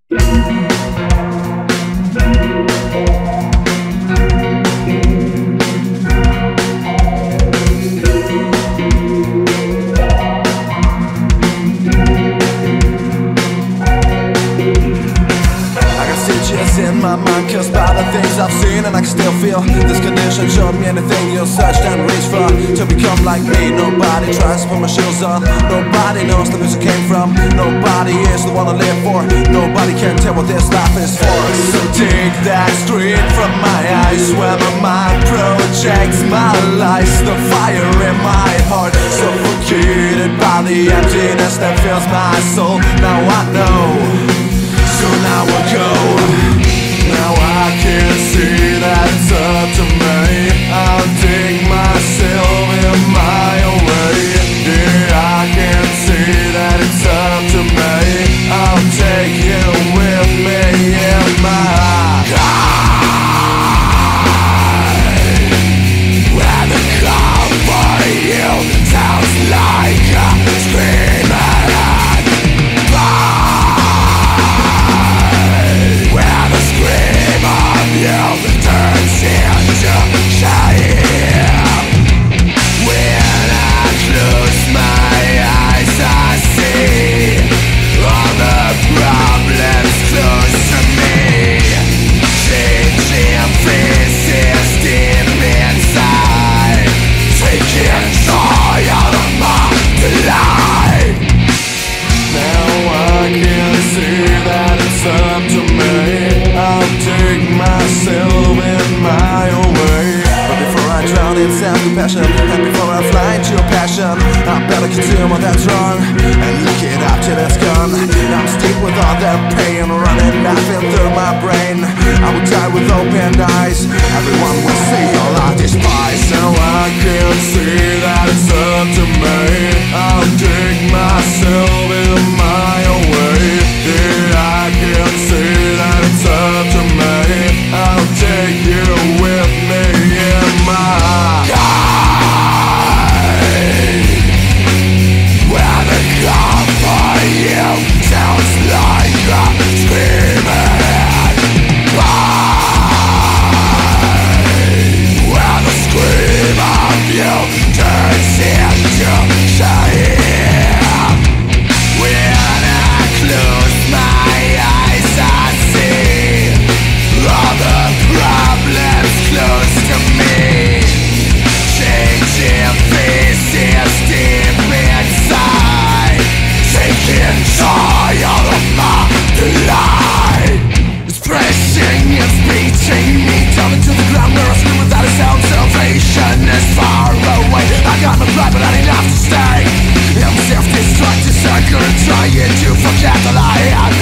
In my mind, cursed by the things I've seen, and I can still feel this condition showed me anything you searched and reached for to become like me. Nobody tries to put my shoes on, nobody knows the music came from, nobody is the one I live for, nobody can tell what this life is for. So take that street from my eyes, where my mind projects my lies, the fire in my heart, suffocated by the emptiness that fills my soul. Now I know, so now I go. Now I can see that it's up to me. I'll dig myself in my own way. Yeah, I can see that it's up to me. I'll take you with me in my eye. When the call for you sounds like a screaming. Turns into shame. When I close my eyes, I see all the problems close to me. Changing faces deep inside, taking joy out of my delight. Now I can see that it's up to me. I'll take myself in my own way. But before I drown in self-compassion, and before I fly into your passion, I better consume all that's wrong and look it up till it's gone. I'm steep with all that pain running, laughing through my brain. I will die with open eyes. Everyone will see all I despise. Now I can see that it's up to me. I'll take myself in my own way. Yeah, I can see that it's up to me. I'll take you with me in my eye. When the call for you sounds like a screaming cry. When the scream of you turns into shame. When I close my eyes, I see all the problems close to me. Changing faces deep inside, taking joy out of my delight. It's pressing, it's beating me down into the ground where I scream without a sound. Salvation is far away. I got no pride, but not enough to stay. I'm self-destructive, circle, trying to forget that I am.